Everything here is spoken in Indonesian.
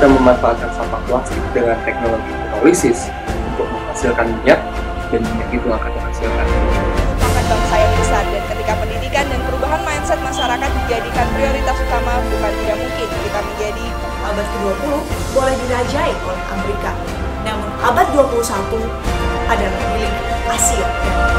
kita memanfaatkan sampah plastik dengan teknologi hidrolisis untuk menghasilkan minyak, dan minyak itu akan menghasilkan merupakan bangsa yang besar, dan ketika pendidikan dan perubahan mindset masyarakat dijadikan prioritas utama, bukan tidak mungkin kita menjadi abad ke-20 boleh dirajai oleh Amerika. Namun abad 21 adalah milik Asia.